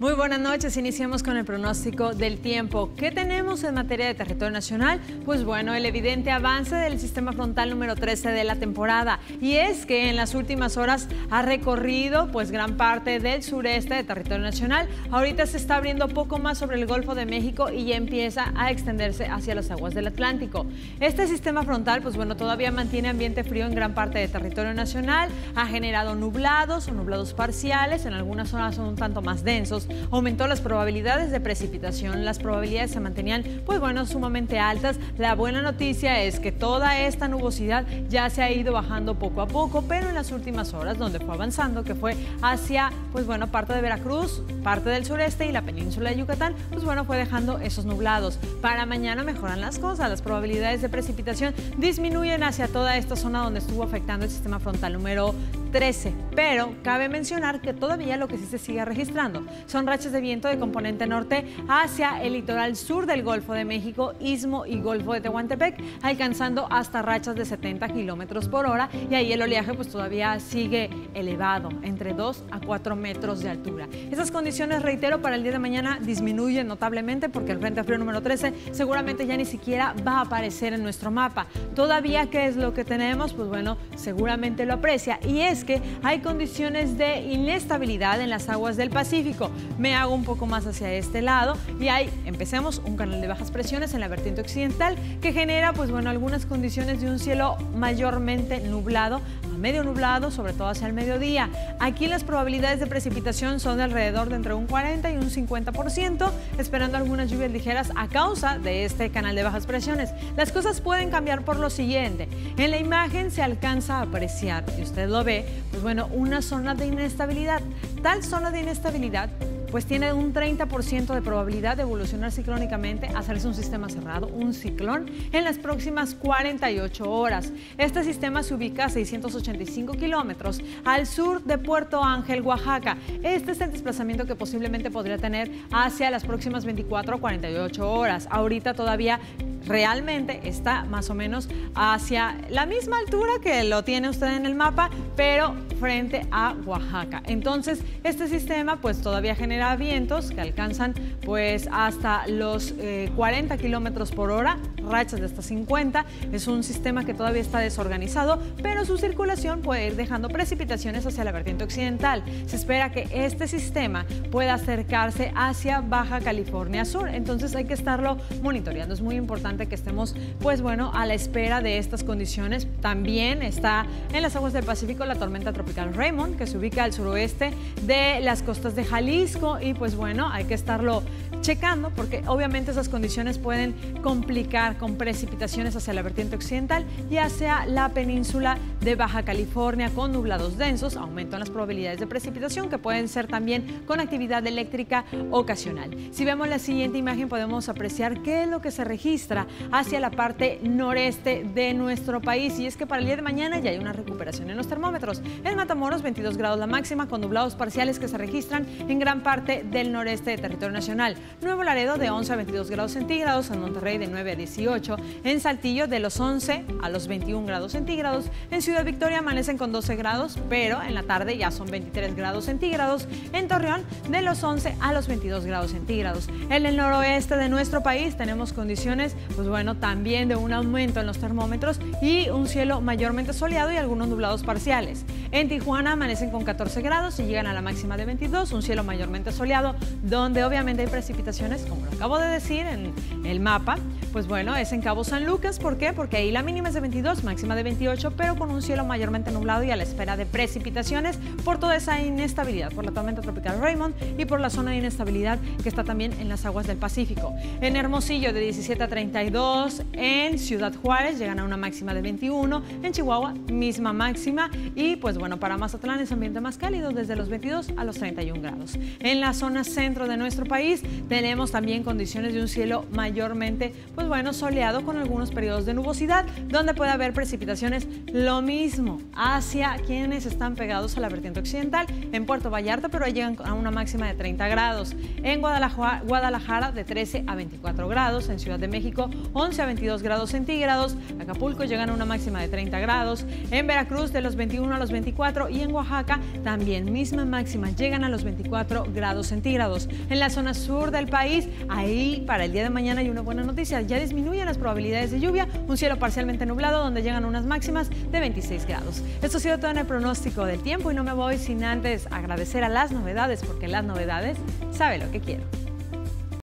Muy buenas noches, iniciamos con el pronóstico del tiempo. ¿Qué tenemos en materia de territorio nacional? Pues bueno, el evidente avance del sistema frontal número 13 de la temporada. Y es que en las últimas horas ha recorrido pues gran parte del sureste de territorio nacional. Ahorita se está abriendo poco más sobre el Golfo de México y ya empieza a extenderse hacia las aguas del Atlántico. Este sistema frontal pues bueno, todavía mantiene ambiente frío en gran parte de territorio nacional. Ha generado nublados o nublados parciales, en algunas zonas son un tanto más densos. Aumentó las probabilidades de precipitación, las probabilidades se mantenían pues bueno, sumamente altas. La buena noticia es que toda esta nubosidad ya se ha ido bajando poco a poco, pero en las últimas horas donde fue avanzando, que fue hacia pues bueno, parte de Veracruz, parte del sureste y la península de Yucatán, pues bueno, fue dejando esos nublados. Para mañana mejoran las cosas, las probabilidades de precipitación disminuyen hacia toda esta zona donde estuvo afectando el sistema frontal número 13, pero cabe mencionar que todavía lo que sí se sigue registrando son rachas de viento de componente norte hacia el litoral sur del Golfo de México, Istmo y Golfo de Tehuantepec, alcanzando hasta rachas de 70 kilómetros por hora, y ahí el oleaje pues todavía sigue elevado, entre 2 a 4 metros de altura. Esas condiciones, reitero, para el día de mañana disminuyen notablemente porque el Frente Frío número 13 seguramente ya ni siquiera va a aparecer en nuestro mapa. Todavía, ¿qué es lo que tenemos? Pues bueno, seguramente lo aprecia, y es que hay condiciones de inestabilidad en las aguas del Pacífico. Me hago un poco más hacia este lado y hay, empecemos, un canal de bajas presiones en la vertiente occidental que genera pues bueno, algunas condiciones de un cielo mayormente nublado a medio nublado, sobre todo hacia el mediodía. Aquí las probabilidades de precipitación son de alrededor de entre un 40 y un 50%, esperando algunas lluvias ligeras a causa de este canal de bajas presiones. Las cosas pueden cambiar por lo siguiente. En la imagen se alcanza a apreciar, y usted lo ve, pues bueno, una zona de inestabilidad. Tal zona de inestabilidad pues tiene un 30% de probabilidad de evolucionar ciclónicamente a hacerse un sistema cerrado, un ciclón, en las próximas 48 horas. Este sistema se ubica a 685 kilómetros al sur de Puerto Ángel, Oaxaca. Este es el desplazamiento que posiblemente podría tener hacia las próximas 24 a 48 horas. Ahorita todavía realmente está más o menos hacia la misma altura que lo tiene usted en el mapa, pero frente a Oaxaca. Entonces, este sistema pues todavía genera vientos que alcanzan pues hasta los 40 kilómetros por hora, rachas de hasta 50. Es un sistema que todavía está desorganizado, pero su circulación puede ir dejando precipitaciones hacia la vertiente occidental. Se espera que este sistema pueda acercarse hacia Baja California Sur, entonces hay que estarlo monitoreando. Es muy importante que estemos pues bueno, a la espera de estas condiciones. También está en las aguas del Pacífico la tormenta tropical Raymond, que se ubica al suroeste de las costas de Jalisco, y pues bueno, hay que estarlo checando porque obviamente esas condiciones pueden complicar con precipitaciones hacia la vertiente occidental y hacia la península de Baja California con nublados densos, aumento en las probabilidades de precipitación que pueden ser también con actividad eléctrica ocasional. Si vemos la siguiente imagen podemos apreciar qué es lo que se registra hacia la parte noreste de nuestro país, y es que para el día de mañana ya hay una recuperación en los termómetros. En Matamoros 22 grados la máxima con nublados parciales que se registran en gran parte del noreste de territorio nacional. Nuevo Laredo de 11 a 22 grados centígrados, en Monterrey de 9 a 18, en Saltillo de los 11 a los 21 grados centígrados, en Ciudad Victoria amanecen con 12 grados, pero en la tarde ya son 23 grados centígrados, en Torreón de los 11 a los 22 grados centígrados. En el noroeste de nuestro país tenemos condiciones, pues bueno, también de un aumento en los termómetros y un cielo mayormente soleado y algunos nublados parciales. En Tijuana amanecen con 14 grados y llegan a la máxima de 22, un cielo mayormente soleado, donde obviamente hay precipitaciones, como lo acabo de decir en el mapa. Pues bueno, es en Cabo San Lucas. ¿Por qué? Porque ahí la mínima es de 22, máxima de 28, pero con un cielo mayormente nublado y a la espera de precipitaciones por toda esa inestabilidad, por la tormenta tropical Raymond y por la zona de inestabilidad que está también en las aguas del Pacífico. En Hermosillo de 17 a 32, en Ciudad Juárez llegan a una máxima de 21, en Chihuahua misma máxima, y pues bueno, para Mazatlán es ambiente más cálido desde los 22 a los 31 grados. En la zona centro de nuestro país tenemos también condiciones de un cielo mayormente pues bueno, soleado con algunos periodos de nubosidad, donde puede haber precipitaciones, lo mismo hacia quienes están pegados a la vertiente occidental, en Puerto Vallarta, pero ahí llegan a una máxima de 30 grados, en Guadalajara de 13 a 24 grados, en Ciudad de México 11 a 22 grados centígrados, Acapulco llegan a una máxima de 30 grados, en Veracruz de los 21 a los 24 24 y en Oaxaca también misma máxima, llegan a los 24 grados centígrados. En la zona sur del país, ahí para el día de mañana hay una buena noticia, ya disminuyen las probabilidades de lluvia, un cielo parcialmente nublado donde llegan unas máximas de 26 grados. Esto ha sido todo en el pronóstico del tiempo y no me voy sin antes agradecer a Las Novedades, porque Las Novedades sabe lo que quiero.